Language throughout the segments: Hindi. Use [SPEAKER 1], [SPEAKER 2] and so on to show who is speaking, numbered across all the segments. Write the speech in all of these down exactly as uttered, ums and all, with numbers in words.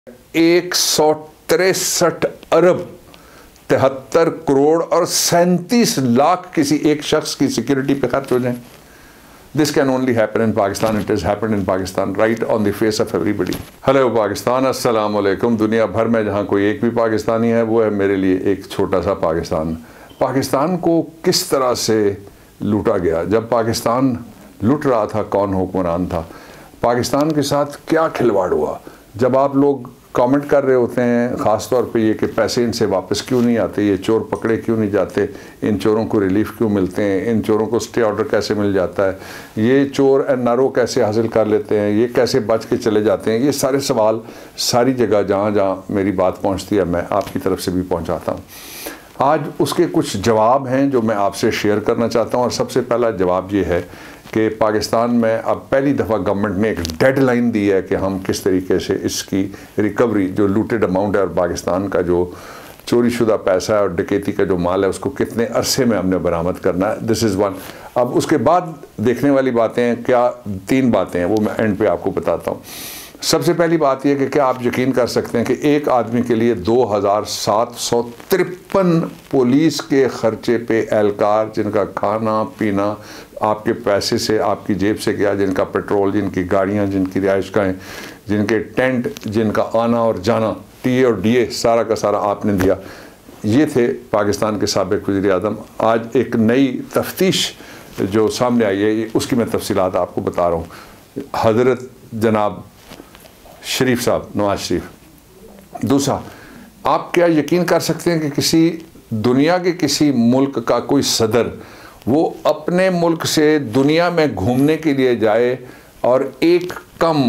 [SPEAKER 1] एक सौ तिरसठ अरब तिहत्तर करोड़ और सैंतीस लाख किसी एक शख्स की सिक्योरिटी पे खर्च हो जाए। This can only happen in Pakistan. It is happen in Pakistan right on the face of everybody. Hello Pakistan, अस्सलाम वालेकुम। दुनिया भर में जहाँ कोई एक भी पाकिस्तानी है वो है मेरे लिए एक छोटा सा पाकिस्तान। पाकिस्तान को किस तरह से लूटा गया, जब पाकिस्तान लूट रहा था कौन हुक्मरान था, पाकिस्तान के साथ क्या खिलवाड़ हुआ। जब आप लोग कमेंट कर रहे होते हैं ख़ास तौर पे ये कि पैसे इनसे वापस क्यों नहीं आते, ये चोर पकड़े क्यों नहीं जाते, इन चोरों को रिलीफ क्यों मिलते हैं, इन चोरों को स्टे ऑर्डर कैसे मिल जाता है, ये चोर एन आर ओ कैसे हासिल कर लेते हैं, ये कैसे बच के चले जाते हैं, ये सारे सवाल सारी जगह जहाँ जहाँ मेरी बात पहुँचती है मैं आपकी तरफ से भी पहुँचाता हूँ। आज उसके कुछ जवाब हैं जो मैं आपसे शेयर करना चाहता हूँ। और सबसे पहला जवाब ये है कि पाकिस्तान में अब पहली दफ़ा गवर्नमेंट ने एक डेडलाइन दी है कि हम किस तरीके से इसकी रिकवरी, जो लूटेड अमाउंट है और पाकिस्तान का जो चोरी शुदा पैसा है और डकैती का जो माल है उसको कितने अरसे में हमने बरामद करना है। This is one. अब उसके बाद देखने वाली बातें हैं, क्या तीन बातें हैं, वो मैं एंड पे आपको बताता हूँ। सबसे पहली बात यह कि क्या आप यकीन कर सकते हैं कि एक आदमी के लिए दो हज़ार सात सौ तिरपन पुलिस के खर्चे पे एहलकार, जिनका खाना पीना आपके पैसे से आपकी जेब से गया, जिनका पेट्रोल, जिनकी गाड़ियाँ, जिनकी रिहाइशगाहें, जिनके टेंट, जिनका आना और जाना, टी ए और डी ए सारा का सारा आपने दिया। ये थे पाकिस्तान के साबिक वज़ीर आज़म। आज एक नई तफ्तीश जो सामने आई है उसकी मैं तफसीलात आपको बता रहा हूँ। हज़रत जनाब शरीफ साहब, नवाज शरीफ। दूसरा, आप क्या यकीन कर सकते हैं कि किसी दुनिया के किसी मुल्क का कोई सदर वो अपने मुल्क से दुनिया में घूमने के लिए जाए और एक कम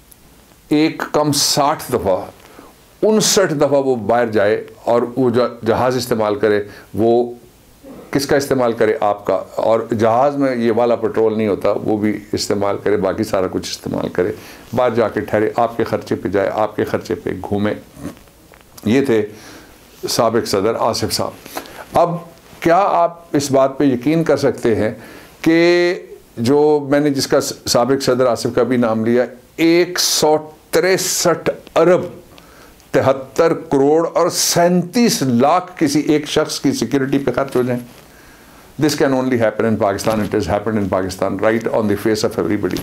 [SPEAKER 1] एक कम साठ दफ़ा उनसठ दफ़ा वो बाहर जाए और वो जहाज़ इस्तेमाल करे, वो किसका इस्तेमाल करे, आपका। और जहाज़ में ये वाला पेट्रोल नहीं होता, वो भी इस्तेमाल करे, बाकी सारा कुछ इस्तेमाल करे, बाहर जाके ठहरे, आपके ख़र्चे पे जाए, आपके ख़र्चे पे घूमे। ये थे साबिक सदर आसिफ साहब। अब क्या आप इस बात पे यकीन कर सकते हैं कि जो मैंने जिसका साबिक सदर आसिफ का भी नाम लिया, एक सौ तिरसठ अरब तिहत्तर करोड़ और सैंतीस लाख किसी एक शख्स की सिक्योरिटी पे खर्च हो जाए। This can only happen in Pakistan. It is happen in Pakistan right on the face of everybody.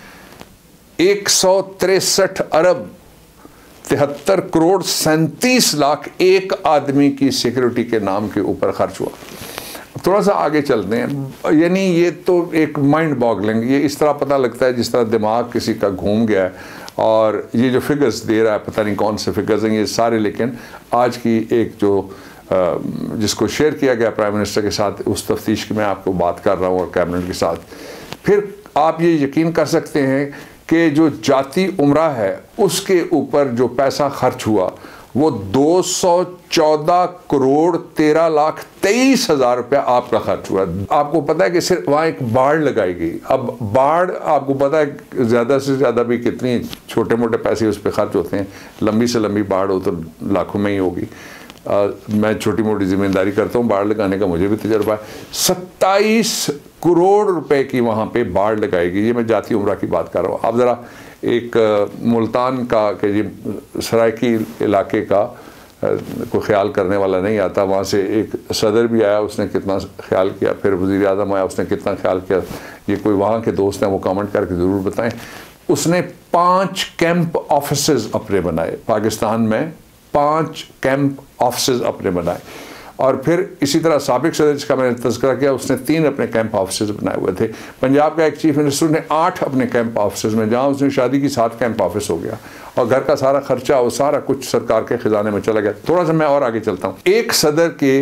[SPEAKER 1] एक सौ तिरसठ अरब तिहत्तर करोड़ सैंतीस लाख एक आदमी की सिक्योरिटी के नाम के ऊपर खर्च हुआ। थोड़ा सा आगे चलते हैं। यानी ये तो एक माइंड बॉगलिंग, ये इस तरह पता लगता है जिस तरह दिमाग किसी का घूम गया है। और ये जो फिगर्स दे रहा है, पता नहीं कौन से फिगर्स हैं ये सारे, लेकिन आज की एक जो जिसको शेयर किया गया प्राइम मिनिस्टर के साथ, उस तफ्तीश की मैं आपको बात कर रहा हूँ और कैबिनेट के साथ। फिर आप ये यकीन कर सकते हैं कि जो जाती उम्रा है उसके ऊपर जो पैसा खर्च हुआ वो दो सौ चौदह करोड़ तेरह लाख तेईस हज़ार रुपया आपका खर्च हुआ। आपको पता है कि सिर्फ वहाँ एक बाढ़ लगाई गई। अब बाढ़ आपको पता है ज़्यादा से ज़्यादा भी कितनी छोटे मोटे पैसे उस पर खर्च होते हैं, लंबी से लंबी बाढ़ हो तो लाखों में ही होगी। आ, मैं छोटी मोटी ज़िम्मेदारी करता हूँ, बाढ़ लगाने का मुझे भी तजर्बा है। सत्ताईस करोड़ रुपए की वहाँ पे बाढ़ लगाई गई। ये मैं जाती उम्रा की बात कर रहा हूँ। आप ज़रा एक मुल्तान का कि जी सरायकी इलाके का कोई ख्याल करने वाला नहीं आता, वहाँ से एक सदर भी आया, उसने कितना ख्याल किया, फिर वज़ीर आज़म आया, उसने कितना ख्याल किया, ये कोई वहाँ के दोस्त हैं वो कमेंट करके ज़रूर बताएं। उसने पाँच कैंप ऑफिसेज़ अपने बनाए पाकिस्तान में, पाँच कैंप ऑफिसेज़ अपने बनाए। और फिर इसी तरह साबिक सदर जिसका मैंने तज़किरा किया, उसने तीन अपने कैंप ऑफिसेज़ बनाए हुए थे। पंजाब का एक चीफ मिनिस्टर ने आठ अपने कैंप ऑफिसेज़ में, जहाँ उसने शादी की सात कैंप ऑफिस हो गया और घर का सारा खर्चा वो सारा कुछ सरकार के ख़जाने में चला गया। थोड़ा सा मैं और आगे चलता हूँ। एक सदर के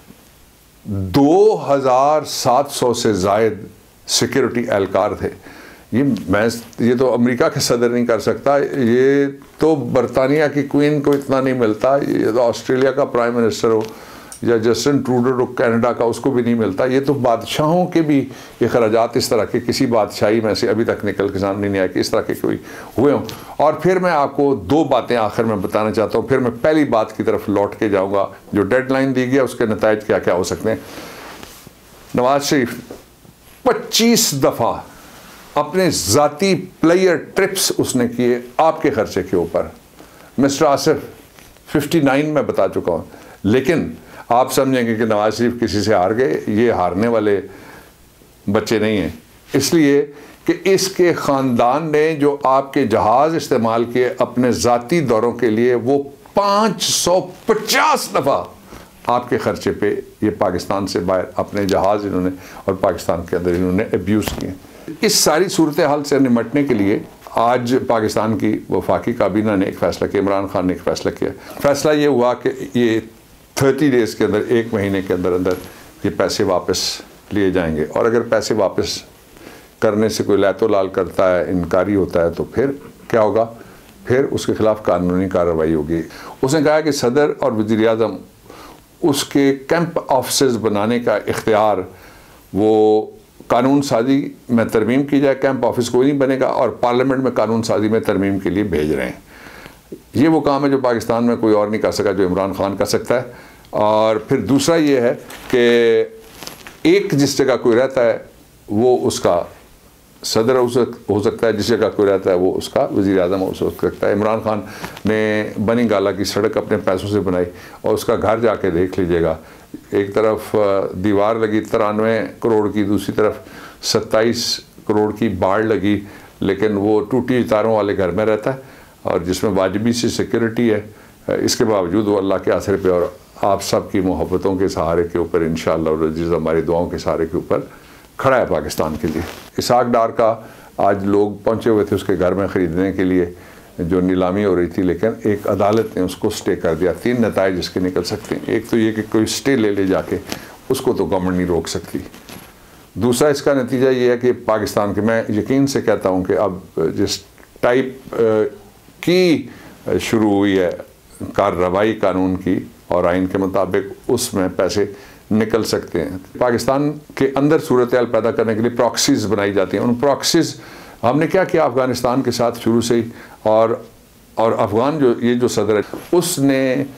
[SPEAKER 1] दो हज़ार सात सौ से ज़ायद सिक्योरिटी एहलकार थे। ये मैं ये तो अमेरिका के सदर नहीं कर सकता, ये तो बरतानिया की क्वीन को इतना नहीं मिलता, ये तो ऑस्ट्रेलिया का प्राइम मिनिस्टर हो या जस्टिन ट्रूडो कनाडा का, उसको भी नहीं मिलता। ये तो बादशाहों के भी अखराजात इस तरह के किसी बादशाही में से अभी तक निकल के सामने नहीं आया कि इस तरह के कोई हुए हों। और फिर मैं आपको दो बातें आखिर में बताना चाहता हूँ, फिर मैं पहली बात की तरफ लौट के जाऊँगा। जो डेडलाइन दी गई है उसके नताइज क्या क्या हो सकते हैं। नवाज शरीफ पच्चीस दफ़ा अपने ज़ाती प्लेयर ट्रिप्स उसने किए आपके खर्चे के ऊपर। मिस्टर आसिफ उनसठ में बता चुका हूँ। लेकिन आप समझेंगे कि नवाज शरीफ किसी से हार गए, ये हारने वाले बच्चे नहीं हैं। इसलिए कि इसके ख़ानदान ने जो आपके जहाज़ इस्तेमाल किए अपने ज़ाती दौरों के लिए, वो पाँच सौ पचास दफ़ा आपके ख़र्चे पे ये पाकिस्तान से बाहर अपने जहाज़ इन्होंने और पाकिस्तान के अंदर इन्होंने अब्यूज़ किए। इस सारी सूरत हाल से निमटने के लिए आज पाकिस्तान की वफाकी काबीना ने एक फ़ैसला किया, इमरान खान ने एक फ़ैसला किया। फ़ैसला ये हुआ कि ये थर्टी डेज़ के अंदर, एक महीने के अंदर अंदर ये पैसे वापस लिए जाएंगे, और अगर पैसे वापस करने से कोई लैतो लाल करता है, इनकारी होता है, तो फिर क्या होगा? फिर उसके ख़िलाफ़ कानूनी कार्रवाई होगी। उसने कहा कि सदर और वज़ीर आज़म उसके कैंप ऑफिस बनाने का इख्तियार वो कानून साजी में तरमीम की जाए, कैंप ऑफिस कोई नहीं बनेगा, और पार्लियामेंट में कानून साजी में तरमीम के लिए भेज रहे हैं। ये वो काम है जो पाकिस्तान में कोई और नहीं कर सका, जो इमरान खान कर सकता है। और फिर दूसरा ये है कि एक जिस जगह कोई रहता है वो उसका सदर हो सकता है, जिस जगह कोई रहता है वो उसका वज़ीर आज़म हो सकता है। इमरान खान ने बनी गाला की सड़क अपने पैसों से बनाई, और उसका घर जाके देख लीजिएगा, एक तरफ दीवार लगी तिरानवे करोड़ की, दूसरी तरफ सत्ताईस करोड़ की बाड़ लगी, लेकिन वो टूटी तारों वाले घर में रहता है, और जिसमें वाजिबी सी सिक्योरिटी है। इसके बावजूद वो अल्लाह के आसरे पे और आप सब की मोहब्बतों के सहारे के ऊपर, इंशाअल्लाह अज़ीज़, हमारी दुआओं के सहारे के ऊपर खड़ा है पाकिस्तान के लिए। इसाक डार का आज लोग पहुँचे हुए थे उसके घर में ख़रीदने के लिए, जो नीलामी हो रही थी, लेकिन एक अदालत ने उसको स्टे कर दिया। तीन नताइज इसके निकल सकते हैं। एक तो ये कि कोई स्टे ले ले जाके, उसको तो गवर्नमेंट नहीं रोक सकती। दूसरा इसका नतीजा ये है कि पाकिस्तान के, मैं यकीन से कहता हूँ कि अब जिस टाइप की शुरू हुई है कार्रवाई कानून की और आइन के मुताबिक, उसमें पैसे निकल सकते हैं। पाकिस्तान के अंदर सूरत हाल पैदा करने के लिए प्रॉक्सीज़ बनाई जाती हैं। उन प्रॉक्सीज़ हमने क्या किया अफ़गानिस्तान के साथ शुरू से ही, और और अफ़गान जो ये जो सदर है उसने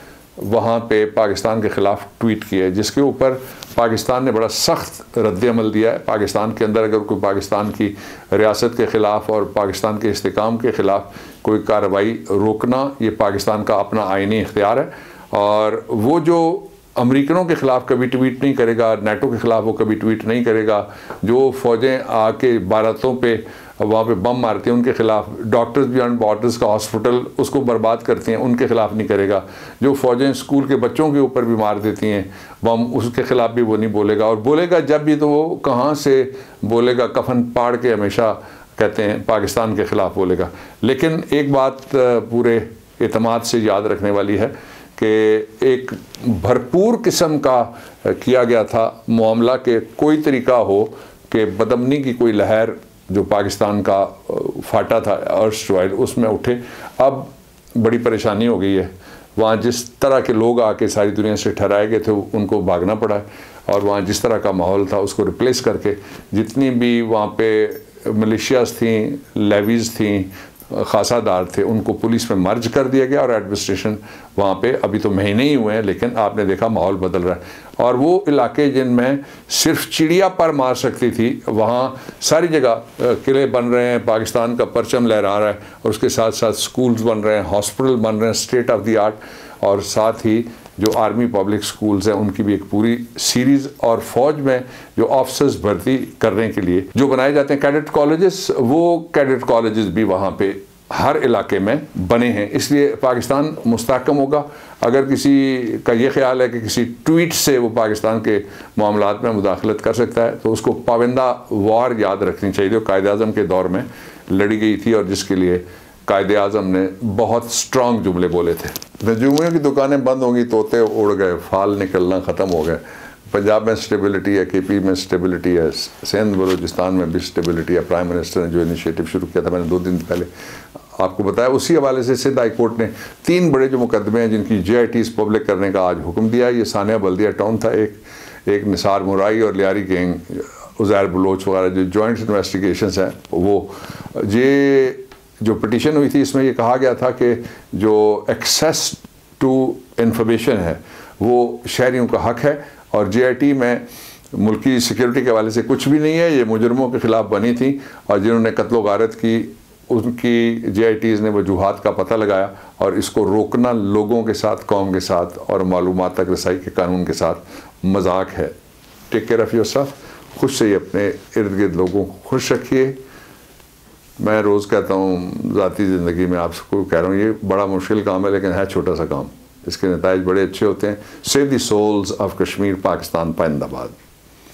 [SPEAKER 1] वहाँ पे पाकिस्तान के ख़िलाफ़ ट्वीट किया, जिसके ऊपर पाकिस्तान ने बड़ा सख्त रद्द-ए-अमल दिया है। पाकिस्तान के अंदर अगर कोई पाकिस्तान की रियासत के ख़िलाफ़ और पाकिस्तान के इस्तेकाम के ख़िलाफ़ कोई कार्रवाई रोकना, ये पाकिस्तान का अपना आइनी इख्तियार है। और वो जो अमरीकनों के ख़िलाफ़ कभी ट्वीट नहीं करेगा, नेटो के ख़िलाफ़ वो कभी ट्वीट नहीं करेगा, जो फ़ौजें आके भारतों पे वहाँ पे बम मारती हैं उनके ख़िलाफ़, डॉक्टर्स बियॉन्ड बॉर्डर्स का हॉस्पिटल उसको बर्बाद करती हैं उनके ख़िलाफ़ नहीं करेगा, जो फ़ौजें स्कूल के बच्चों के ऊपर भी मार देती हैं बम, उसके ख़िलाफ़ भी वो नहीं बोलेगा। और बोलेगा जब भी तो वो कहाँ से बोलेगा, कफन पाड़ के हमेशा कहते हैं पाकिस्तान के ख़िलाफ़ बोलेगा। लेकिन एक बात पूरे एतमाद से याद रखने वाली है कि एक भरपूर किस्म का किया गया था मामला, के कोई तरीका हो कि बदअमनी की कोई लहर जो पाकिस्तान का फाटा था अर्शवाइल उसमें उठे। अब बड़ी परेशानी हो गई है, वहाँ जिस तरह के लोग आके सारी दुनिया से ठहराए गए थे उनको भागना पड़ा है, और वहाँ जिस तरह का माहौल था उसको रिप्लेस करके जितनी भी वहाँ पे मिलिशियाज थी, लेवीज़ थी, खासादार थे, उनको पुलिस में मर्ज कर दिया गया, और एडमिनिस्ट्रेशन वहाँ पे अभी तो महीने ही हुए हैं, लेकिन आपने देखा माहौल बदल रहा है। और वो इलाके जिनमें सिर्फ चिड़िया पर मार सकती थी, वहाँ सारी जगह किले बन रहे हैं, पाकिस्तान का परचम लहरा रहा है, और उसके साथ साथ स्कूल्स बन रहे हैं, हॉस्पिटल बन रहे हैं स्टेट ऑफ द आर्ट, और साथ ही जो आर्मी पब्लिक स्कूल्स हैं उनकी भी एक पूरी सीरीज़, और फ़ौज में जो ऑफिसर्स भर्ती करने के लिए जो बनाए जाते हैं कैडेट कॉलेजेस, वो कैडेट कॉलेजेस भी वहाँ पे हर इलाके में बने हैं। इसलिए पाकिस्तान मुस्तहकम होगा। अगर किसी का ये ख्याल है कि किसी ट्वीट से वो पाकिस्तान के मामलात में मुदाखलत कर सकता है, तो उसको पाबंदा वार याद रखनी चाहिए जो कायदे आज़म के दौर में लड़ी गई थी, और जिसके लिए कायदे आज़म ने बहुत स्ट्रॉन्ग जुमले बोले थे। नजूमियों की दुकानें बंद होंगी, तोते उड़ गए, फाल निकलना ख़त्म हो गए। पंजाब में स्टेबिलिटी है, के पी में स्टेबिलिटी है, सिंध बलूचिस्तान में भी स्टेबिलिटी है। प्राइम मिनिस्टर ने जो इनिशिएटिव शुरू किया था, मैंने दो दिन पहले आपको बताया, उसी हवाले से सिंध हाई कोर्ट ने तीन बड़े जो मुकदमे हैं जिनकी जे आई टीज़ पब्लिक करने का आज हुक्म दिया। ये सानिया बल्दिया टाउन था, एक एक निसार मुराई और लियारी गैंग, उज़ैर बलोच वगैरह जो जॉइंट इन्वेस्टिगेशंस हैं, वो ये जो पिटीशन हुई थी इसमें ये कहा गया था कि जो एक्सेस टू इंफॉर्मेशन है वो शहरियों का हक है, और जे आई टी में मुल्की सिक्योरिटी के हवाले से कुछ भी नहीं है। ये मुजरमों के ख़िलाफ़ बनी थी, और जिन्होंने कत्लो गारत की उनकी जे आई टीज़ ने वजूहात का पता लगाया और इसको रोकना लोगों के साथ, कौम के साथ और मालूमात तक रसाई के कानून के साथ मजाक है। टेक केयर ऑफ़ योरसेल्फ, खुद से ही अपने इर्द गिर्द लोगों को खुश रखिए। मैं रोज़ कहता हूँ ज़ाती ज़िंदगी में आप सबको कह रहा हूँ, ये बड़ा मुश्किल काम है लेकिन है छोटा सा काम, इसके नताइज बड़े अच्छे होते हैं। Save the souls of Kashmir, Pakistan, पाइंदाबाद।